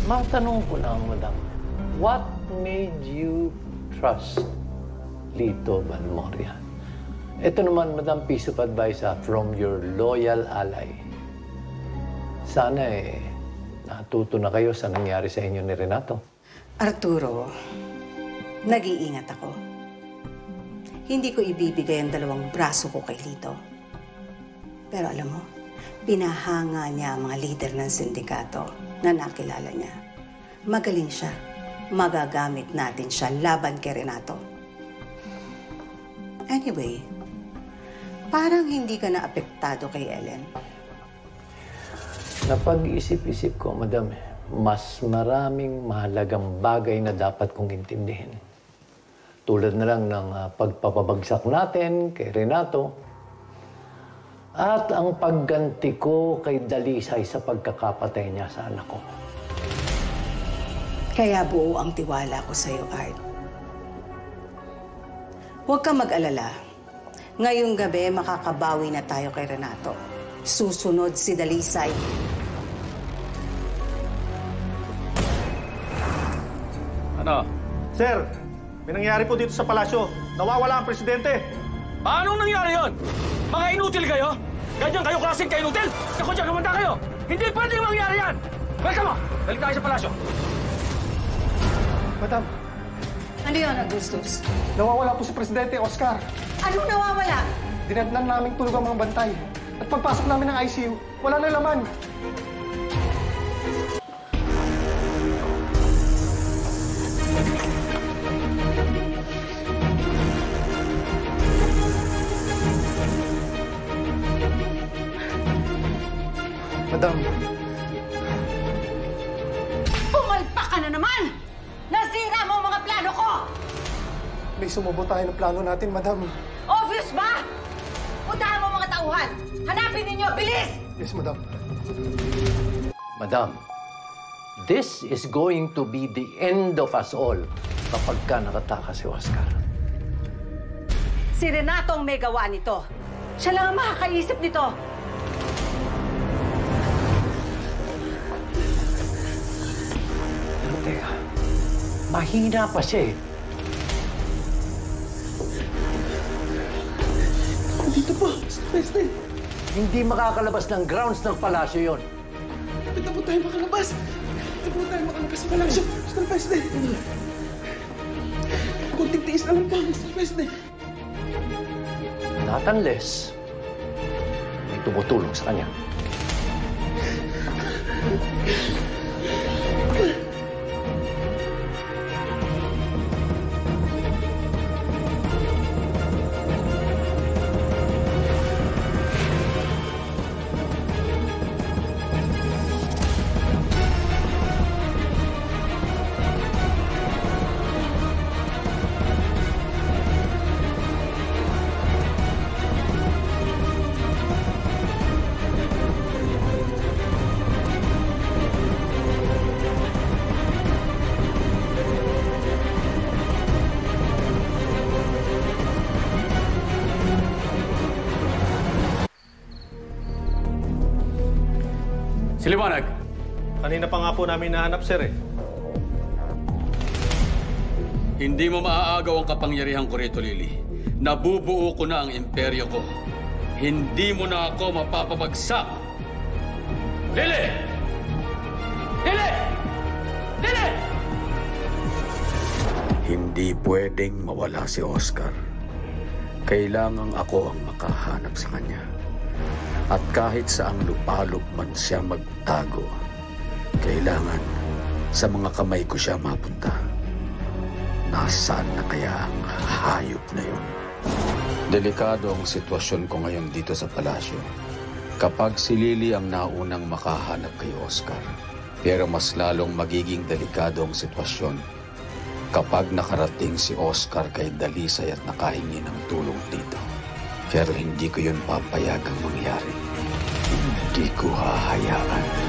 Matanong ko lang, madam, what made you trust Lito Balmoria? Ito naman, madam, piece of advice from your loyal ally. Sana natuto na kayo sa nangyari sa inyo ni Renato. Arturo, nag-iingat ako. Hindi ko ibibigay ang 2 braso ko kay Lito. Pero alam mo, pinahanga niya ang mga leader ng sindikato na nakilala niya. Magaling siya. Magagamit natin siya laban kay Renato. Anyway, parang hindi ka na apektado kay Ellen. Napag-isip-isip ko, madam, mas maraming mahalagang bagay na dapat kong intindihin. Tulad na lang ng pagpapabagsak natin kay Renato at ang pagganti ko kay Dalisay sa pagkakapatay niya sa anak ko. Kaya buo ang tiwala ko sa'yo, Art. Huwag kang mag-alala. Ngayong gabi, makakabawi na tayo kay Renato. Susunod si Dalisay. Ano? Sir, may nangyari po dito sa palasyo. Nawawala ang presidente. Paano nangyari yon? Mga inutil kayo? Ganyan kayo klaseng ka-inutil? Ako dyan, kumanda kayo! Hindi pwedeng mangyari yan! Welcome mo! Balik tayo sa palasyo. Madam, Ano yun, Augustus? nawawala po si Presidente Oscar. Anong nawawala? Dinadnan namin tulog ang mga bantay. At pagpasok namin ng ICU, wala na laman. Madam, Pumalpak ka na naman! Nasira mo ang mga plano ko! may sumubo tayo ng plano natin, Madam. Obvious ba? Puntahan mo mga tauhan! Hanapin ninyo! Bilis! Yes, Madam. Madam, this is going to be the end of us all kapag ka nakatakas si Oscar. Si Renato ang may gawa nito. Siya lang ang makakaisip nito. Pero teka, mahina pa siya eh. Dito po, Mr. President. Hindi makakalabas ng grounds ng palasyo yon. Dito po tayo makalabas. Dito po tayo makalabas sa palasyo, Mr. President. Kunting tiis na lang po, Mr. President. Not unless may tumutulong sa kanya. Siliwanag! Kanina pa nga po namin nahanap, sir eh. Hindi mo maaagaw ang kapangyarihan ko rito, Lily. Nabubuo ko na ang imperyo ko. Hindi mo na ako mapapabagsak! Lily! Lily! Lily! Hindi pwedeng mawala si Oscar. Kailangang ako ang makahanap sa kanya. At kahit saang lupalop man siya magtago, kailangan sa mga kamay ko siya mapunta. Nasaan na kaya ang hayop na yun? Delikado ang sitwasyon ko ngayon dito sa palasyo. Kapag si Lily ang naunang makahanap kay Oscar, pero mas lalong magiging delikado ang sitwasyon kapag nakarating si Oscar kay Dalisay at nakahingi ng tulong dito. Pero hindi ko yun papayagang mangyari. Hindi ko hahayaan.